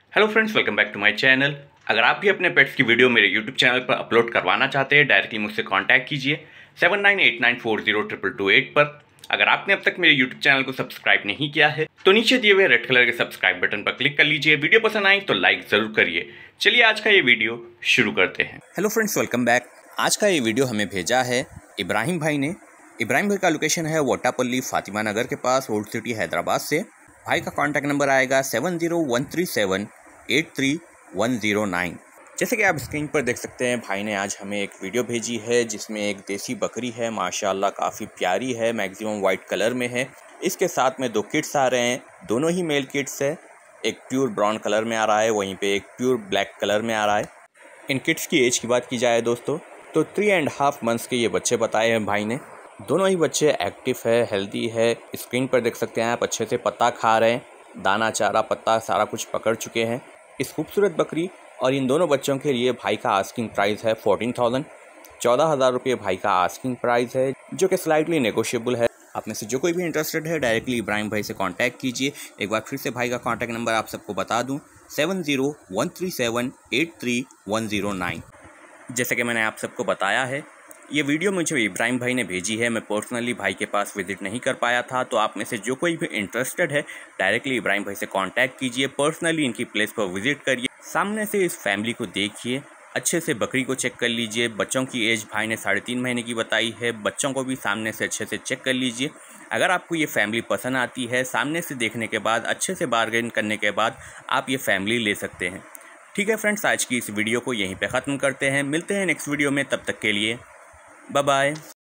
Hello friends, welcome back to my channel. अगर आप भी अपने पेट्स की वीडियो मेरे यूट्यूब चैनल पर अपलोड करवाना चाहते हैं, डायरेक्टली मुझसे कांटेक्ट कीजिए 7989400088 पर। अगर आपने अब तक मेरे यूट्यूब चैनल को सब्सक्राइब नहीं किया है तो नीचे दिए हुए रेड कलर के सब्सक्राइब बटन पर क्लिक कर लीजिए। वीडियो पसंद आई तो लाइक ज़रूर करिए। चलिए आज का ये वीडियो शुरू करते हैं। Hello friends, welcome back. आज का ये वीडियो हमें भेजा है इब्राहिम भाई ने। इब्राहिम भाई का लोकेशन है वोटापल्ली फातिमा नगर के पास, ओल्ड सिटी हैदराबाद से। भाई का कॉन्टैक्ट नंबर आएगा 7013783109। जैसे कि आप स्क्रीन पर देख सकते हैं, भाई ने आज हमें एक वीडियो भेजी है जिसमें एक देसी बकरी है, माशाल्लाह काफ़ी प्यारी है, मैक्सिमम वाइट कलर में है। इसके साथ में दो किड्स आ रहे हैं, दोनों ही मेल किड्स है। एक प्योर ब्राउन कलर में आ रहा है, वहीं पे एक प्योर ब्लैक कलर में आ रहा है। इन किड्स की एज की बात की जाए दोस्तों तो 3.5 मंथ्स के ये बच्चे बताए हैं भाई ने। दोनों ही बच्चे एक्टिव है, हेल्दी है। स्क्रीन पर देख सकते हैं आप, अच्छे से पत्ता खा रहे हैं, दाना चारा पत्ता सारा कुछ पकड़ चुके हैं। इस खूबसूरत बकरी और इन दोनों बच्चों के लिए भाई का आस्किंग प्राइस है 14,000 रुपये भाई का आस्किंग प्राइस है, जो कि स्लाइटली नेगोशिएबल है। आप में से जो कोई भी इंटरेस्टेड है डायरेक्टली इब्राहिम भाई से कांटेक्ट कीजिए। एक बार फिर से भाई का कांटेक्ट नंबर आप सबको बता दूं, 7013783109। जैसे कि मैंने आप सबको बताया है, ये वीडियो मुझे इब्राहिम भाई ने भेजी है। मैं पर्सनली भाई के पास विजिट नहीं कर पाया था, तो आप में से जो कोई भी इंटरेस्टेड है डायरेक्टली इब्राहिम भाई से कांटेक्ट कीजिए। पर्सनली इनकी प्लेस पर विजिट करिए, सामने से इस फैमिली को देखिए, अच्छे से बकरी को चेक कर लीजिए। बच्चों की एज भाई ने 3.5 महीने की बताई है। बच्चों को भी सामने से अच्छे से चेक कर लीजिए। अगर आपको ये फैमिली पसंद आती है, सामने से देखने के बाद, अच्छे से बार्गेन करने के बाद आप ये फैमिली ले सकते हैं। ठीक है फ्रेंड्स, आज की इस वीडियो को यहीं पे ख़त्म करते हैं। मिलते हैं नेक्स्ट वीडियो में, तब तक के लिए बाय बाय।